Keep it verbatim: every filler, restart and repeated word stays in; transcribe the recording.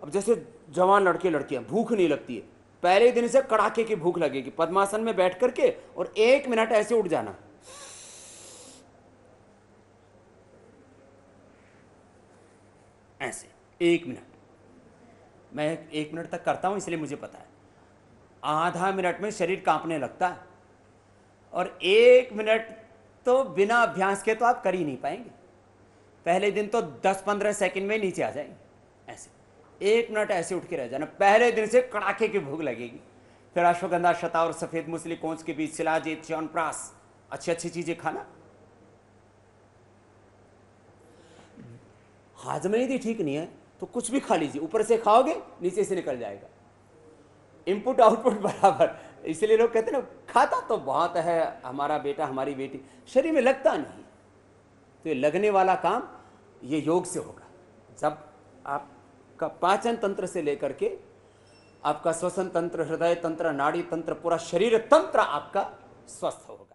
अब जैसे जवान लड़के लड़कियां, भूख नहीं लगती है, पहले दिन से कड़ाके की भूख लगेगी, पद्मासन में बैठ करके और एक मिनट ऐसे उठ जाना, ऐसे एक मिनट। मैं एक मिनट तक करता हूं इसलिए मुझे पता है, आधा मिनट में शरीर कांपने लगता है, और एक मिनट तो बिना अभ्यास के तो आप कर ही नहीं पाएंगे। पहले दिन तो दस पंद्रह सेकंड में नीचे आ जाएंगे। ऐसे एक मिनट ऐसे उठ के रह जाना, पहले दिन से कड़ाके की भूख लगेगी। फिर अश्वगंधा, शता और सफेद मूसली, कोंच के बीच शिलाजीत, च्यवनप्राश, अच्छी अच्छी चीजें खाना। हाजमे यदि ठीक नहीं है तो कुछ भी खा लीजिए, ऊपर से खाओगे नीचे से निकल जाएगा, इनपुट आउटपुट बराबर। इसलिए लोग कहते हैं ना, खाता तो बहुत है हमारा बेटा हमारी बेटी, शरीर में लगता नहीं। तो ये लगने वाला काम ये योग से होगा, जब आपका पाचन तंत्र से लेकर के आपका श्वसन तंत्र, हृदय तंत्र, नाड़ी तंत्र, पूरा शरीर तंत्र आपका स्वस्थ होगा।